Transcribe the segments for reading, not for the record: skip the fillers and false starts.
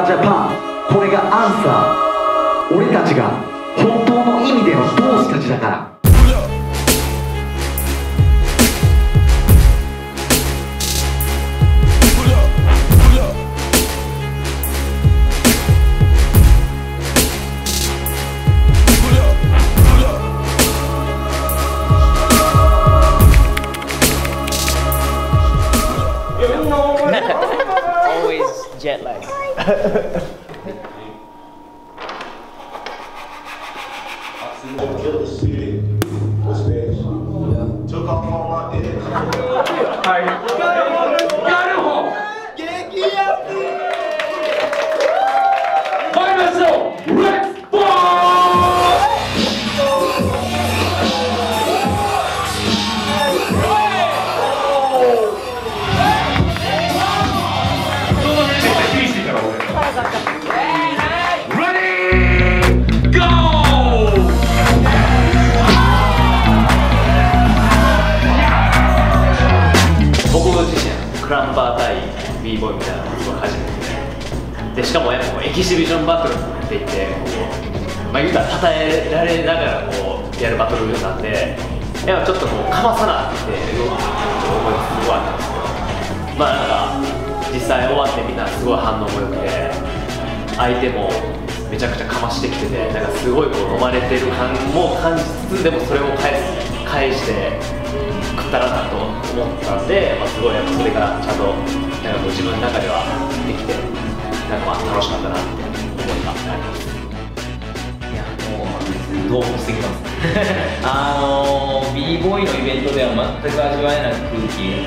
ジャパン、これがアンサー。俺たちが本当の意味での同志たちだから。 Always jet lag. Took off all my edge. Ready, go! 僕自身クランパー対 b ボーイみたいなのをすごい初めてで、しかもやっぱエキシビジョンバトルって言ってこう、言うたら称えられながらこうやるバトルなんで、やっぱちょっとこうかまさなって思いがすごいあったんですけど、なんか実際終わってみんなすごい反応も良くて、相手もめちゃくちゃかましてきてて、なんかすごいこう飲まれてる感も感じつつ、でもそれを返して食ったらなと思ったんで、すごいやっぱそれがちゃんとなんかこう自分の中ではできて、なんか楽しかったなって思いがあります。 いや、もうどうもすぎますb ボーイのイベントでは全く味わえない空気、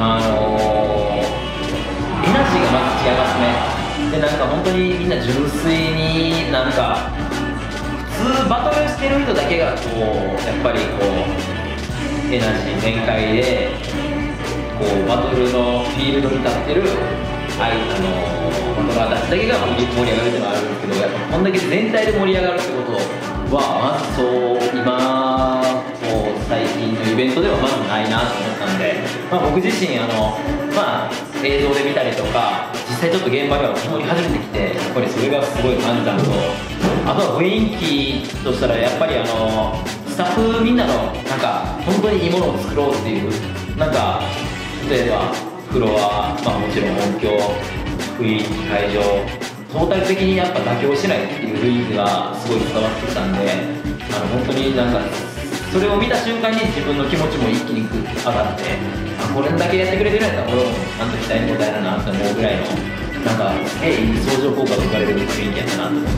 エナジーがまず違いますね。で、なんか本当にみんな純粋になんか普通バトルしてる人だけがこうやっぱりこうエナジー全開でこうバトルのフィールドに立ってるバトラーたちだけが盛り上がるっていうのはあるんですけど、やっぱこんだけ全体で盛り上がるってことはまず今こう最近のイベントではまずないなと思ったんで、僕自身映像で見たりとか実際ちょっと現場では本当に初めて来て、やっぱりそれがすごい感じたのと、あとは雰囲気としたらやっぱりスタッフみんなのなんか本当にいいものを作ろうっていう、なんか例えばフロア、もちろん音響、雰囲気、会場トータル的にやっぱ妥協しないっていう雰囲気がすごい伝わってきたんで、本当になんかそれを見た瞬間に自分の気持ちも一気にグッと上がって、これだけやってくれてるんやったら俺もちゃんと期待に応えるなって思うぐらいのなんかいい相乗効果が生まれる雰囲気やったなと思って。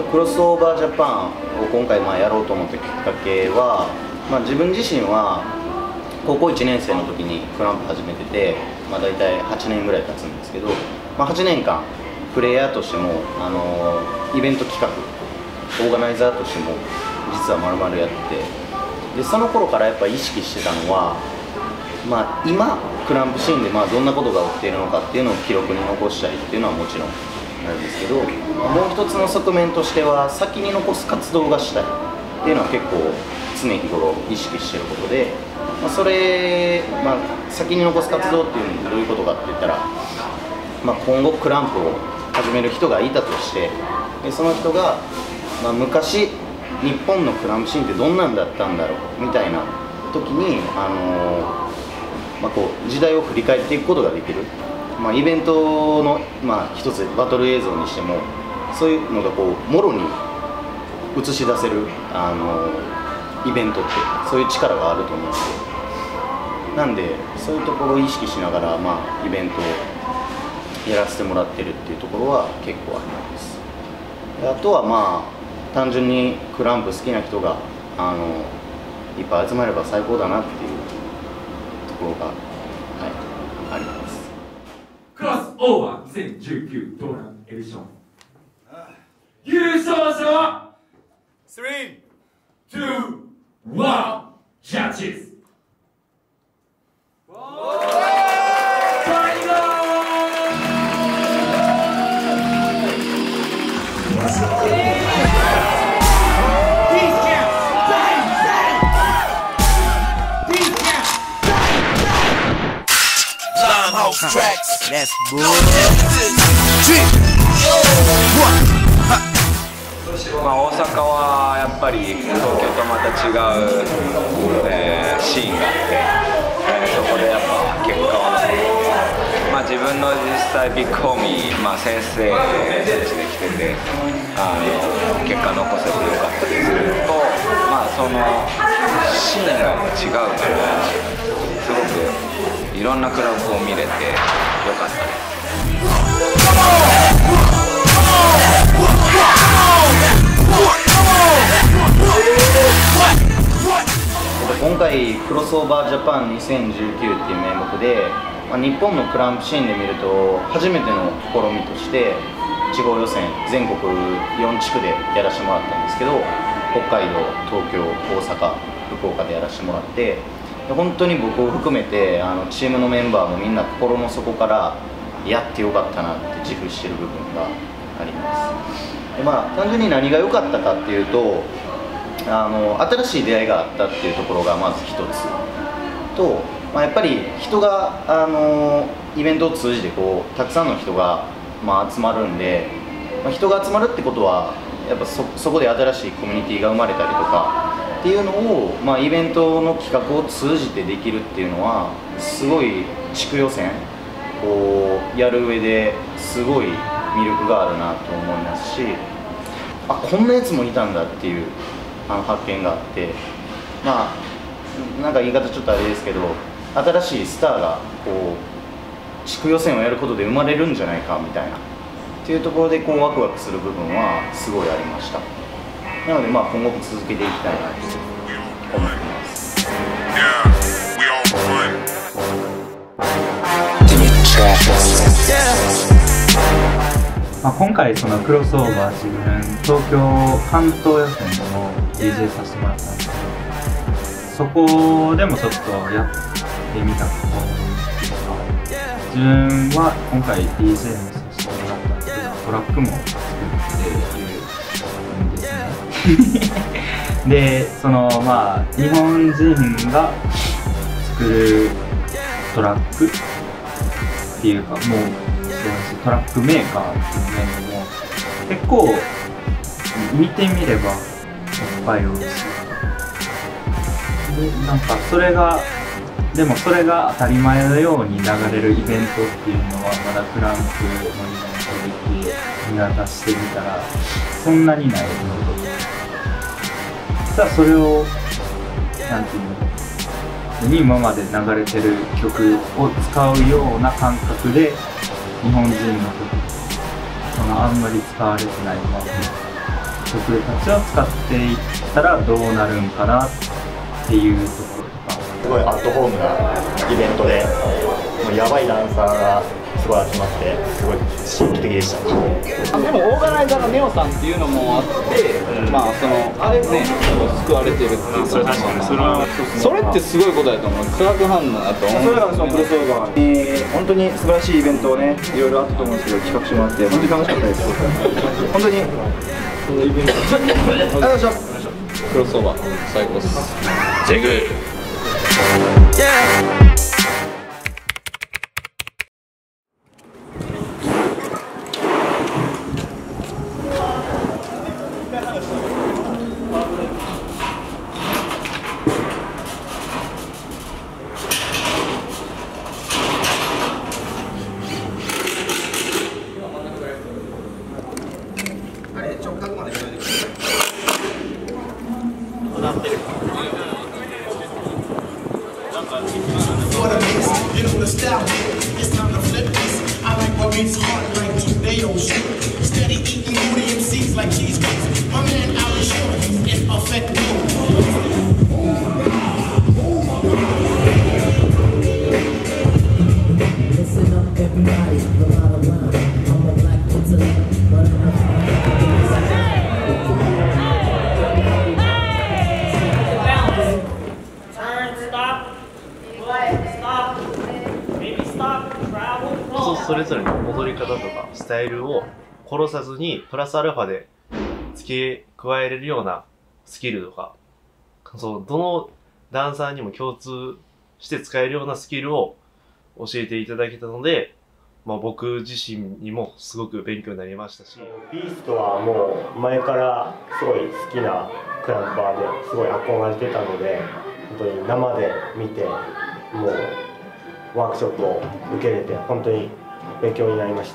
クロスオーバージャパンを今回やろうと思ったきっかけは、自分自身は高校1年生の時にクランプ始めてて、大体8年ぐらい経つんですけど、8年間プレイヤーとしてもイベント企画オーガナイザーとしても実はまるまるやってて、でその頃からやっぱ意識してたのは、今クランプシーンでどんなことが起きているのかっていうのを記録に残したいっていうのはもちろんなんですけど、もう一つの側面としては先に残す活動がしたいっていうのは結構常日頃意識してることで、それ、先に残す活動っていうのはどういうことかって言ったら、今後クランプを始める人がいたとして、でその人が、昔日本のクランプシーンってどんなんだったんだろうみたいな時に、こう時代を振り返っていくことができる、イベントの、一つバトル映像にしてもそういうのがこうもろに映し出せるイベントってそういう力があると思うんで、なんでそういうところを意識しながら、イベントをやらせてもらってるっていうところは結構あります。あとは単純にクランプ好きな人がいっぱい集まれば最高だなっていうところが、あります。 クロスオーバー2019ドーランエディション優勝者は3、2、1ジャッジズ。 まあ、大阪はやっぱり東京とまた違う、シーンがあって、そこでやっぱ結果を残す、まあ、自分の実際ビッグホーミー、まあ、先生と選手で来てて結果残せてよかったですと、まあ、そのシーンが違うからすごくいろんなクラブを見れてよかったです。 今回クロスオーバージャパン2019っていう名目で、日本のクランプシーンで見ると初めての試みとして地方予選全国4地区でやらせてもらったんですけど、北海道、東京、大阪、福岡でやらせてもらって、本当に僕を含めてチームのメンバーもみんな心の底からやってよかったなって自負してる部分があります。で、単純に何が良かったかっていうと、新しい出会いがあったっていうところがまず一つと、やっぱり人がイベントを通じてたくさんの人が集まるんで、人が集まるってことはやっぱそこで新しいコミュニティが生まれたりとかっていうのを、イベントの企画を通じてできるっていうのはすごい地区予選やる上ですごい魅力があるなと思いますし、こんなやつもいたんだっていう発見があって、なんか言い方ちょっとあれですけど、新しいスターが地区予選をやることで生まれるんじゃないかみたいなっていうところでワクワクする部分はすごいありました。なので今後も続けていきたいなと思ってます。 今回そのクロスオーバー自分東京関東予選でも DJ させてもらったんですけど、そこでもちょっとやってみたこと自分は今回 DJ もさせてもらったんですけど、トラックも作っているんですねで、日本人が作るトラックっていうか、もうトラックメーカーっていう面でも結構見てみればいっぱいおるし、でなんかそれが当たり前のように流れるイベントっていうのはまだクランプのイベントで見渡してみたらそんなにないので、実はそれをなんていうの、今まで流れてる曲を使うような感覚で日本人の曲、あんまり使われてない曲たちを使っていったらどうなるんかなっていうところとか、 すごいアットホームなイベントで、もうやばいダンサーがすごい集まってすごい神秘的でした。 でもオーガナイザーのネオさんっていうのもあって、救われてるっていうか、それ確かにそれってすごいことだと思う。化学反応だと思う。 それがそのクロスオーバー、本当に素晴らしいイベントをね、いろいろあったと思うんですけど企画してもらって本当に楽しかったです。本当にそのイベントありがとうございました。 クロスオーバー最高です。ジェグそれぞれの踊り方とかスタイルを殺さずにプラスアルファで付け加えれるようなスキルとか、どのダンサーにも共通して使えるようなスキルを教えていただけたので、僕自身にもすごく勉強になりましたし、 ビーストはもう前からすごい好きなクランパーですごい憧れてたので、本当に生で見てもうワークショップを受けれて本当に勉強になりました。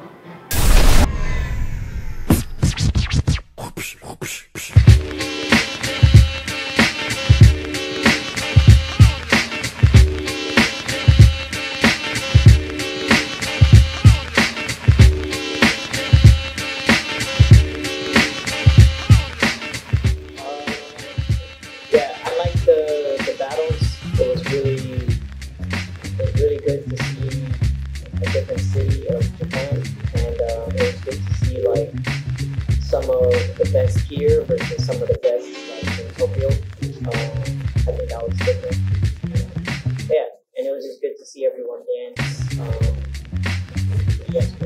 Some of the best here versus some of the best like in Tokyo. I think that was different. Yeah, and it was just good to see everyone dance. Yes,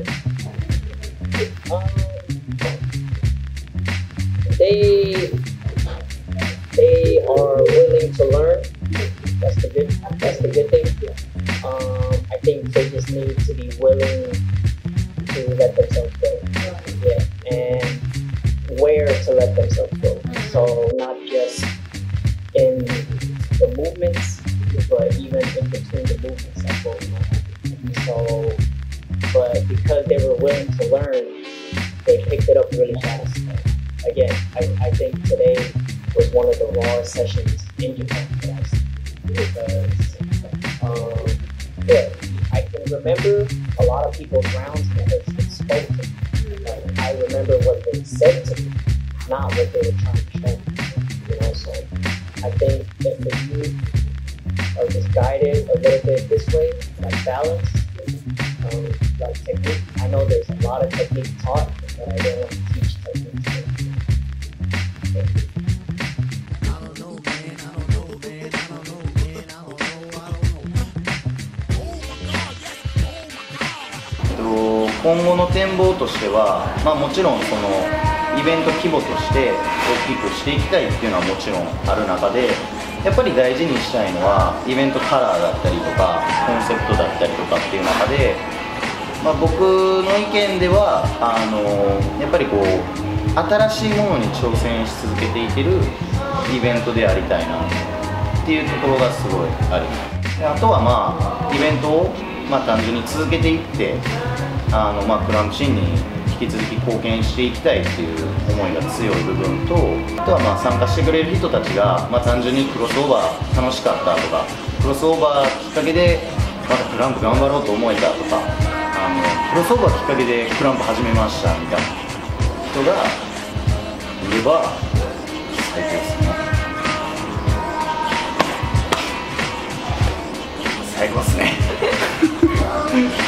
they are willing to learn. That's the good thing. I think they just need to be willing to let themselves go. Yeah, and where to let themselves go. So not just in the movements, but even in between the movements as well. So, but because they were willing to learn, they picked it up really fast. Again, I think today was one of the rawest sessions in Japan for us. Because, yeah, I can remember a lot of people's rounds because it spoke to me. Like, I remember what they said to me, not what they were trying to show me. So I think if the youth are just guided a little bit this way, like balance, like technique. I know there's a lot of technique taught, but I don't want to teach technique. Yeah. 今後の展望としては、もちろんそのイベント規模として大きくしていきたいっていうのはもちろんある中で、やっぱり大事にしたいのはイベントカラーだったりとかコンセプトだったりとかっていう中で、僕の意見ではやっぱりこう新しいものに挑戦し続けていけるイベントでありたいなっていうところがすごいある。あとはイベントを単純に続けていってクランプシーンに引き続き貢献していきたいっていう思いが強い部分と、あとは参加してくれる人たちが単純にクロスオーバー楽しかったとか、クロスオーバーきっかけでまたクランプ頑張ろうと思えたとか、クロスオーバーきっかけでクランプ始めましたみたいな人がいれば最高ですね。最高ですね。